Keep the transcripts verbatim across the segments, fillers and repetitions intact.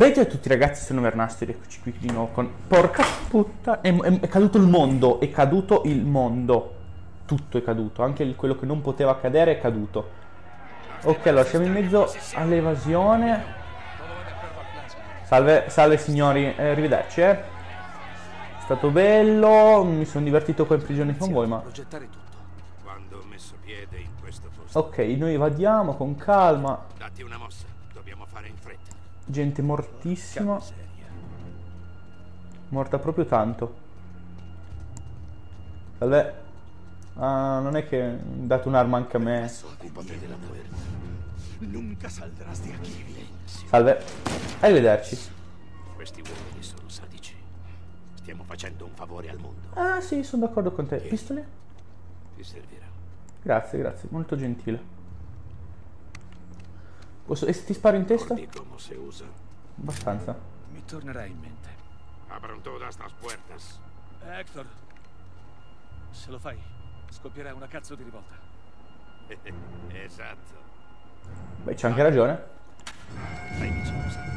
Beh, a tutti ragazzi, sono Vernastri, eccoci qui di nuovo con... Porca puttana, è, è, è caduto il mondo, è caduto il mondo. Tutto è caduto, anche il, quello che non poteva cadere è caduto. Ok, allora siamo in mezzo all'evasione. Salve, salve signori, eh, arrivederci, eh. È stato bello, mi sono divertito qua in prigione con voi, ma... Quando ho messo piede in questo posto. Ok, noi evadiamo con calma. Datti una mossa, dobbiamo fare in fretta. Gente mortissima. Morta proprio tanto. Salve. Ah, non è che date un'arma anche a me. Salve. Arrivederci. Questi uomini sono sadici. Stiamo facendo un favore al mondo. Ah sì, sono d'accordo con te. Pistole? Ti servirà. Grazie, grazie, molto gentile. Posso... E se ti sparo in testa? Come se usa. Abbastanza. Mi tornerà in mente. Abran todas las puertas. Hector, se lo fai, scoppierà una cazzo di rivolta. Esatto. Beh, c'è anche ragione. Stai vicino, sai.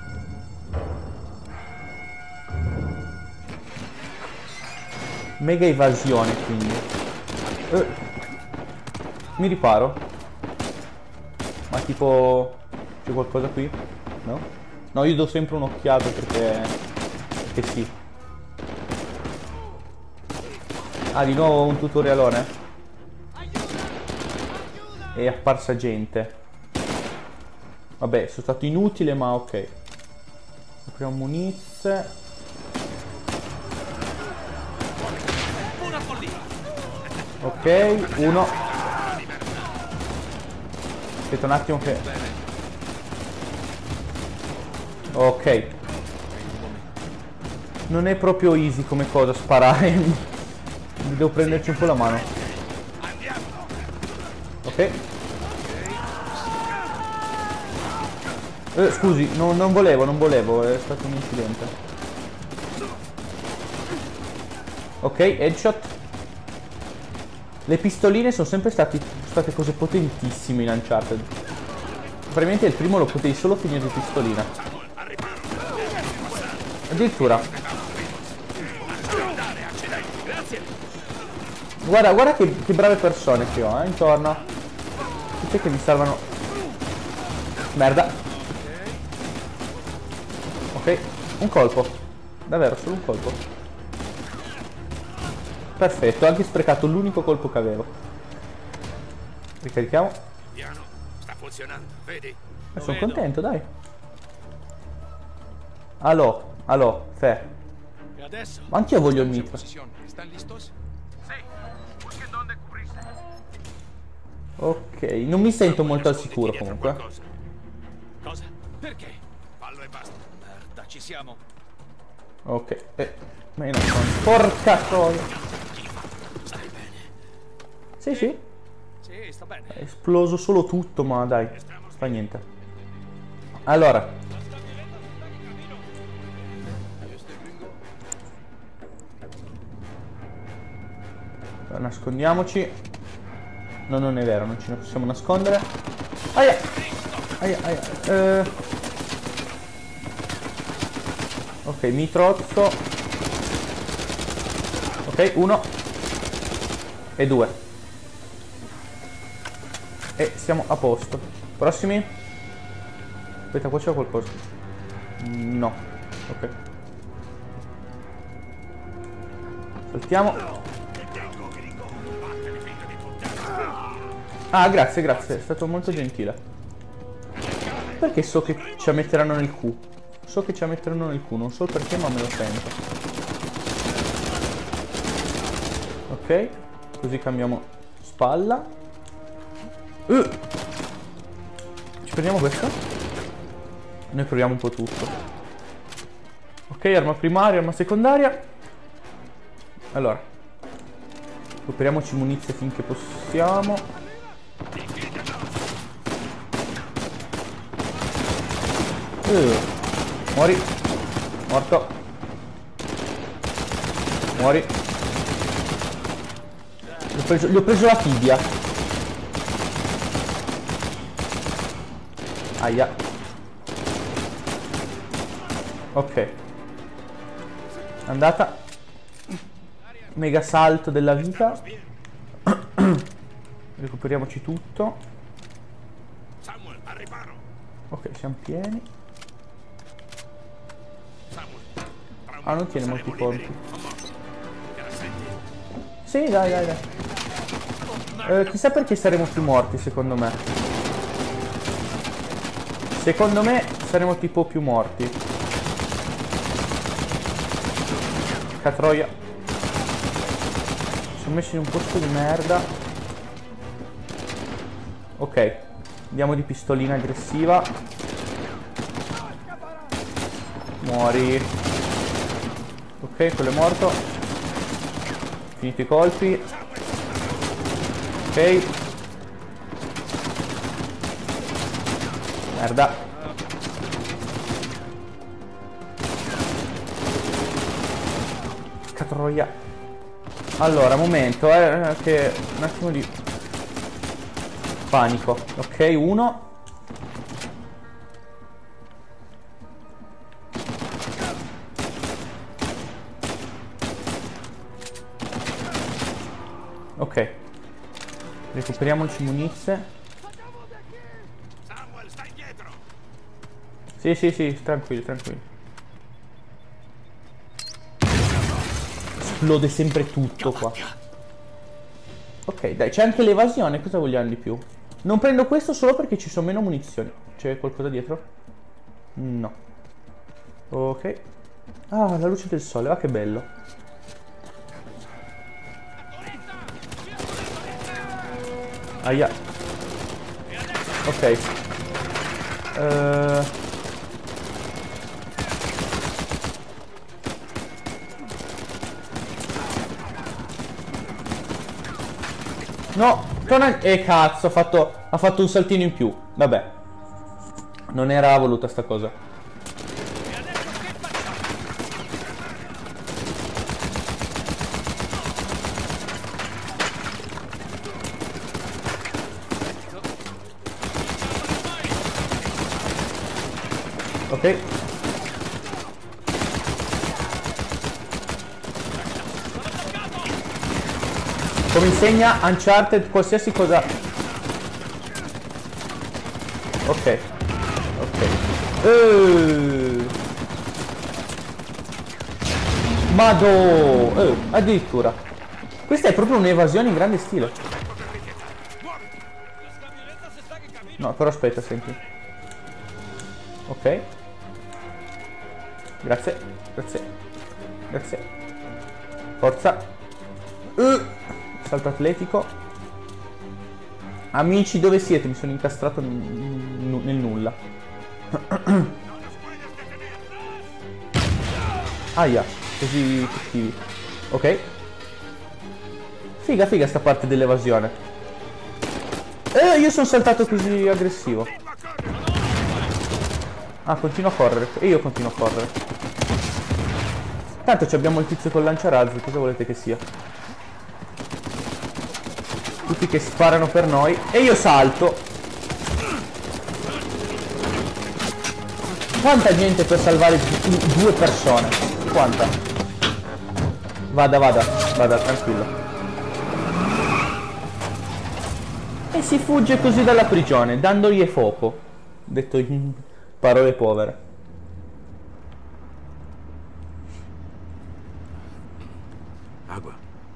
Mega evasione, quindi. Eh. Mi riparo. Ma tipo... c'è qualcosa qui? No? No, io do sempre un'occhiata perché... perché sì. Ah, di nuovo un tutorialone? È apparsa gente. Vabbè, sono stato inutile, ma ok. Apriamo munizie. Ok, uno. Aspetta un attimo che... Ok. Non è proprio easy come cosa sparare. Devo prenderci un po' la mano. Ok. Eh, scusi, no, non volevo, non volevo, è stato un incidente. Ok, headshot. Le pistoline sono sempre stati, state cose potentissime in Uncharted. Probabilmente il primo lo potevi solo finire di pistolina. Addirittura. Guarda, guarda che, che brave persone che ho, eh, intorno. Tutte che mi salvano. Merda. Ok, un colpo. Davvero, solo un colpo. Perfetto, ho anche sprecato l'unico colpo che avevo. Ricarichiamo. Il piano sta funzionando, vedi? Eh, sono contento, dai. Allo, allo, fe. E adesso? Ma anch'io voglio il mitra. Ok, non mi sento molto al sicuro comunque. Cosa? Perché? Fallo e basta. Merda, ci siamo. Ok, eh, ma io non so. Porca cosa. Stai bene? Sì, sì. Sì, sta bene. È esploso solo tutto, ma dai, fa niente. Allora. Nascondiamoci. No, non è vero, non ce ne possiamo nascondere. Aia! Aia, aia. Eh. Ok, mitrozzo. Ok, uno. E due. E siamo a posto. Prossimi? Aspetta, qua c'è qualcosa. No. Ok. Saltiamo. Ah, grazie, grazie. È stato molto gentile. Perché so che ci metteranno nel Q. So che ci metteranno nel Q. Non so il perché, ma me lo sento. Ok. Così cambiamo spalla. Uh. Ci prendiamo questa? Noi proviamo un po' tutto. Ok, arma primaria, arma secondaria. Allora. Recuperiamoci munizie finché possiamo. Uh. Muori. Morto. Muori. Gli ho preso, gli ho preso la tibia. Aia. Ok. Andata. Mega salto della vita. Recuperiamoci tutto. Samuel, al riparo. Ok, siamo pieni. Samuel, tra un Ah, non minuto tiene molti saremo liberi. colpi. O morti. Te la senti? Sì, dai, dai, dai. Eh, chissà perché saremo più morti, secondo me. Secondo me saremo tipo più morti. Catroia. Ci sono messi in un posto di merda. Ok. Andiamo di pistolina aggressiva. Muori. Ok, quello è morto. Finito i colpi. Ok. Merda. Catroia. Allora, momento, eh, che un attimo di panico. Ok, uno. Ok. Recuperiamoci munizie. Samuel, stai dietro. Sì, sì, sì, tranquilli, tranquilli. Esplode sempre tutto qua. Ok, dai, c'è anche l'evasione, cosa vogliamo di più? Non prendo questo solo perché ci sono meno munizioni. C'è qualcosa dietro? No. Ok. Ah, la luce del sole, va che bello. Aia. Ok. Eh... No, torna... Eh, cazzo, ha fatto... ha fatto un saltino in più. Vabbè. Non era voluta sta cosa. Ok. Come insegna Uncharted, qualsiasi cosa. Ok. Ok. Uh. Mado. Uh, addirittura. Questa è proprio un'evasione in grande stile. No, però aspetta, senti. Ok. Grazie. Grazie. Grazie. Forza. Uh. Salto atletico. Amici, dove siete? Mi sono incastrato nel nulla. Aia, così cattivi. Ok. Figa, figa sta parte dell'evasione. Eh, io sono saltato così aggressivo. Ah, continuo a correre. E io continuo a correre. Tanto abbiamo il tizio col lanciarazzi, cosa volete che sia? Tutti che sparano per noi. E io salto. Quanta gente per salvare due persone? Quanta? Vada, vada, vada, tranquillo. E si fugge così dalla prigione, dandogli fuoco. Detto in parole povere. Acqua.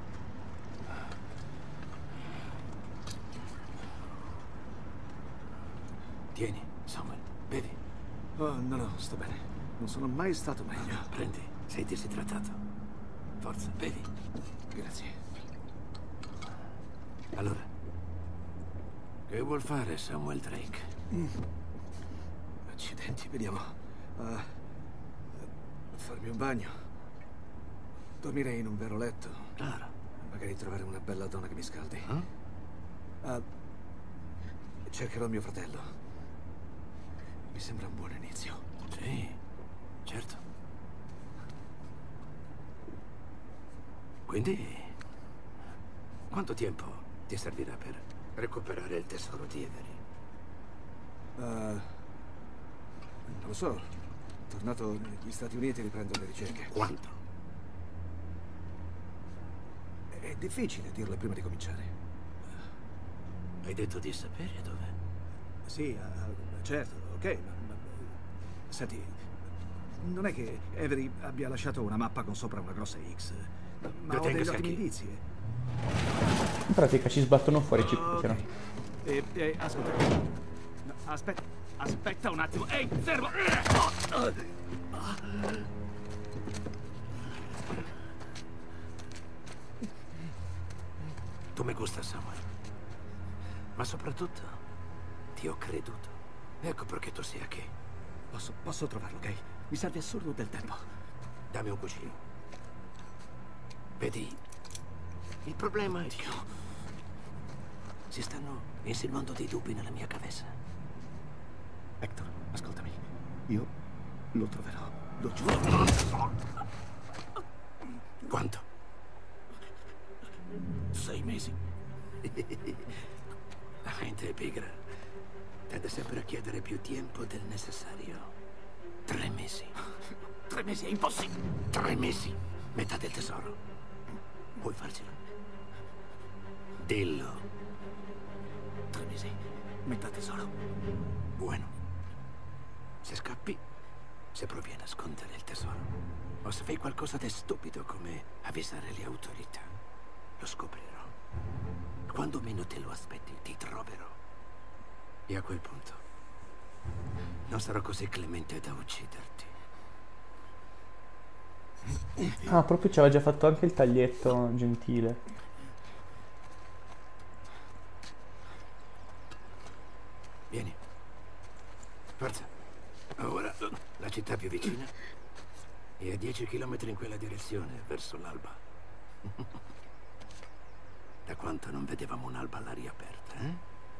Tieni, Samuel, bevi. Oh, no, no, sto bene. Non sono mai stato meglio. Prendi, sei disidratato. Forza, bevi. Grazie. Allora, che vuol fare Samuel Drake? Mm. Accidenti, vediamo. Uh, farmi un bagno. Dormirei in un vero letto. Claro. Magari trovare una bella donna che mi scaldi. Eh? Uh, cercherò mio fratello. Mi sembra un buon inizio. Sì, certo. Quindi, quanto tempo ti servirà per recuperare il tesoro di Avery? Uh, non lo so. tornato negli Stati Uniti riprendo le ricerche. Quanto? È difficile dirlo prima di cominciare. Hai detto di sapere dov'è? Sì, uh, certo, ok, ma, ma... Senti, non è che Avery abbia lasciato una mappa con sopra una grossa X, ma, ma ho Detenga degli ottimi Saki. indizi. In pratica ci sbattono fuori, ci Ok. picchiano. E, e, aspetta. No, aspetta, aspetta un attimo. Ehi, fermo! Tu mi gusta, Samuel. Ma soprattutto, ti ho creduto. Ecco perché tu sei qui. Posso, posso trovarlo, ok? Mi serve assurdo del tempo. Dammi un cuscino. Vedi, il problema è che si stanno insinuando dei dubbi nella mia cabeza. Hector, ascoltami. Io lo troverò. Lo giuro. Quanto? Sei mesi. La gente è pigra. Tende sempre a chiedere più tempo del necessario. Tre mesi. Tre mesi è impossibile. Tre mesi. Metà del tesoro. Puoi farcela? Dillo. Tre mesi. Metà tesoro. Buono. Se scappi, se provi a nascondere il tesoro. O se fai qualcosa di stupido come avvisare le autorità, lo scoprirò. Quando meno te lo aspetti, ti troverò. E a quel punto non sarò così clemente da ucciderti. Ah, proprio ci aveva già fatto anche il taglietto gentile. Vieni. Forza. Ora la città più vicina è a dieci chilometri in quella direzione, verso l'alba. Da quanto non vedevamo un'alba all'aria aperta, eh?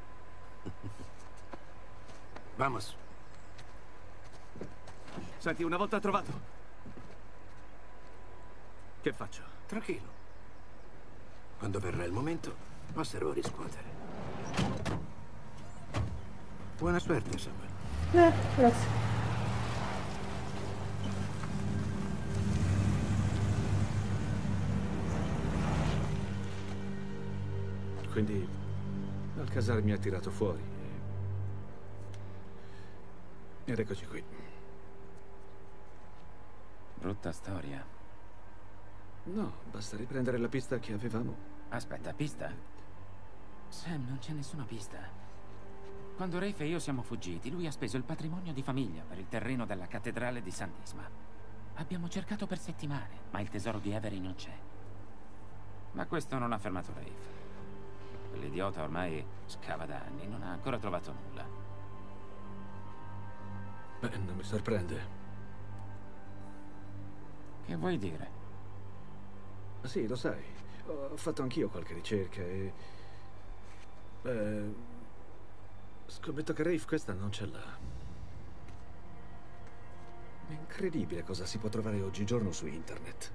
Vamos. Senti, una volta trovato. Che faccio? Tranquillo. Quando verrà il momento, passerò a riscuotere. Buona suerte, Samuel. Eh, grazie. Quindi Alcazar mi ha tirato fuori. e- Ed eccoci qui. Brutta storia. No, basta riprendere la pista che avevamo. Aspetta, pista? Sam, non c'è nessuna pista. Quando Rafe e io siamo fuggiti, lui ha speso il patrimonio di famiglia per il terreno della cattedrale di San Isma. Abbiamo cercato per settimane, ma il tesoro di Avery non c'è. Ma questo non ha fermato Rafe. Quell'idiota ormai scava da anni, non ha ancora trovato nulla. Beh, non mi sorprende. Che vuoi dire? Sì, lo sai. Ho fatto anch'io qualche ricerca e... Beh, scommetto che Rafe questa non ce l'ha. È incredibile cosa si può trovare oggigiorno su internet.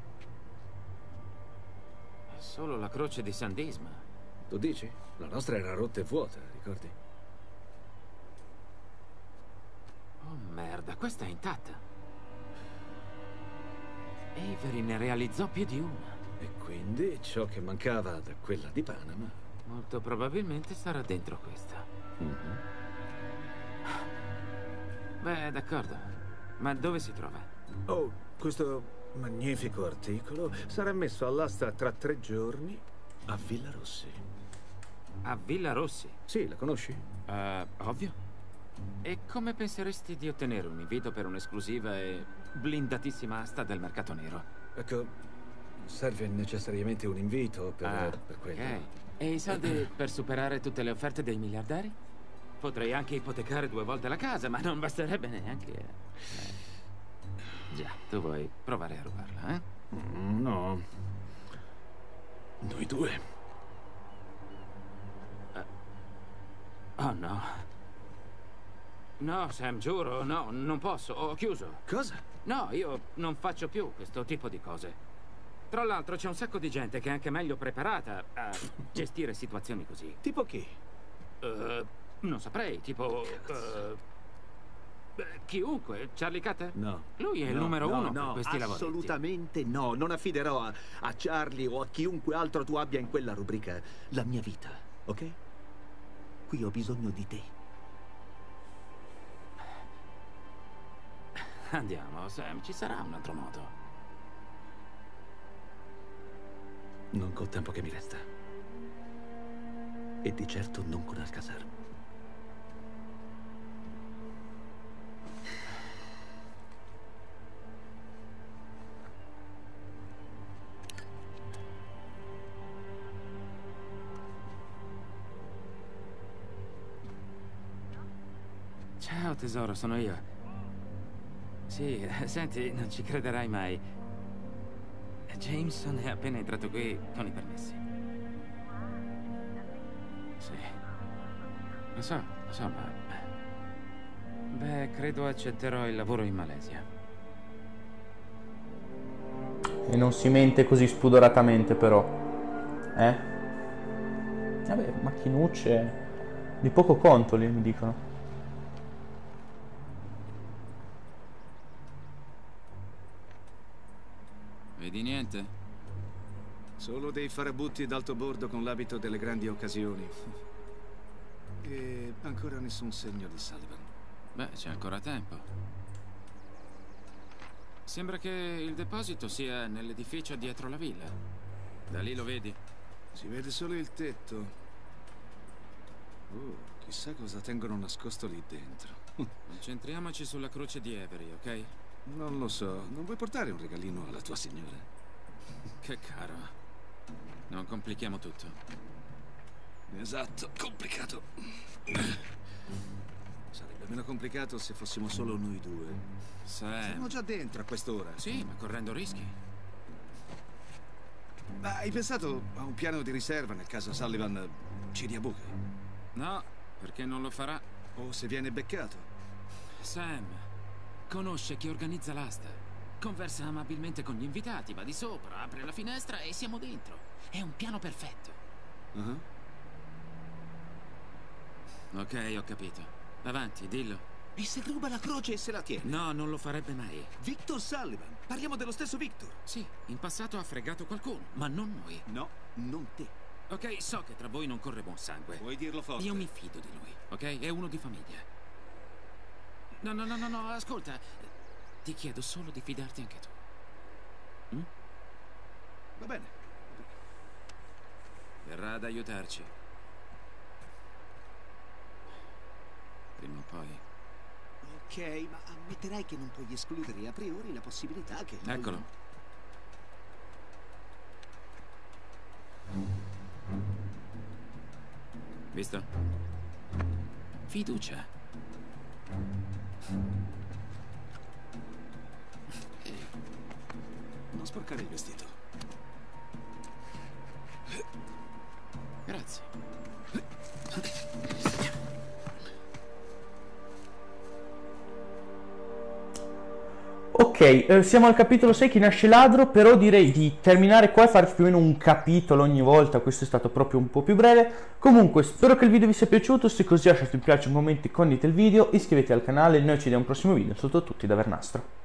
È solo la croce di San Isma. Tu dici? La nostra era rotta e vuota, ricordi? Oh merda, questa è intatta. Avery ne realizzò più di una. E quindi ciò che mancava da quella di Panama... Molto probabilmente sarà dentro questa. Mhm. Beh, d'accordo. Ma dove si trova? Oh, questo magnifico articolo sarà messo all'asta tra tre giorni a Villa Rossi. A Villa Rossi. Sì, la conosci? Uh, ovvio. E come penseresti di ottenere un invito per un'esclusiva e blindatissima asta del mercato nero? Ecco, serve necessariamente un invito per, Ah, per quello. ok. E i soldi per superare tutte le offerte dei miliardari? Potrei anche ipotecare due volte la casa, ma non basterebbe neanche... Eh. Già, tu vuoi provare a rubarla, eh? Mm, no. Noi due. Oh no. No, Sam, giuro, no, non posso, ho chiuso. Cosa? No, io non faccio più questo tipo di cose. Tra l'altro c'è un sacco di gente che è anche meglio preparata a gestire situazioni così. Tipo chi? Uh, non saprei, tipo... uh, Beh, chiunque. Charlie Cutter? No. Lui è il No, numero no, uno no, per questi lavoretti. assolutamente no. Non affiderò a, a Charlie o a chiunque altro tu abbia in quella rubrica la mia vita, ok? Qui ho bisogno di te. Andiamo, Sam, ci sarà un altro modo. Non col tempo che mi resta. E di certo non con Alcazar. Ciao tesoro, sono io. Sì, senti, non ci crederai mai. Jameson è appena entrato qui con i permessi. Sì. Lo so, lo so, ma... Beh, credo accetterò il lavoro in Malesia. E non si mente così spudoratamente, però. Eh? Vabbè, macchinucce di poco conto, lì mi dicono. Vedi niente? Solo dei farabutti d'alto bordo con l'abito delle grandi occasioni. E ancora nessun segno di Sullivan. Beh, c'è ancora tempo. Sembra che il deposito sia nell'edificio dietro la villa. Da lì lo vedi? Si vede solo il tetto. Oh, chissà cosa tengono nascosto lì dentro. Concentriamoci sulla croce di Avery, ok? Non lo so. Non vuoi portare un regalino alla tua signora? Che caro. Non complichiamo tutto. Esatto, complicato. Sarebbe meno complicato se fossimo solo noi due. Sam. Siamo già dentro a quest'ora. Sì, ma correndo rischi. Ma hai pensato a un piano di riserva nel caso Sullivan ci dia buche? No, perché non lo farà. O se viene beccato? Sam conosce chi organizza l'asta. Conversa amabilmente con gli invitati, va di sopra, apre la finestra e siamo dentro. È un piano perfetto. Uh-huh. Ok, ho capito. Avanti, dillo. E se ruba la croce e se la tiene? No, non lo farebbe mai. Victor Sullivan. Parliamo dello stesso Victor. Sì, in passato ha fregato qualcuno, ma non noi. No, non te. Ok, so che tra voi non corre buon sangue. Vuoi dirlo forte? Io mi fido di lui, ok? È uno di famiglia. No, no, no, no, no, ascolta. Ti chiedo solo di fidarti anche tu. Mm? Va bene. Verrà ad aiutarci. Prima o poi. Ok, ma ammetterai che non puoi escludere a priori la possibilità che... Eccolo. Visto? Fiducia. Non sporcare il vestito. Grazie. Ok, eh, siamo al capitolo sei, Chi nasce ladro, però direi di terminare qua e fare più o meno un capitolo ogni volta. Questo è stato proprio un po' più breve. Comunque, spero che il video vi sia piaciuto. Se così lasciate un piace, un commento, condite il video, iscrivetevi al canale e noi ci vediamo al prossimo video. Sotto tutti da Vernastro.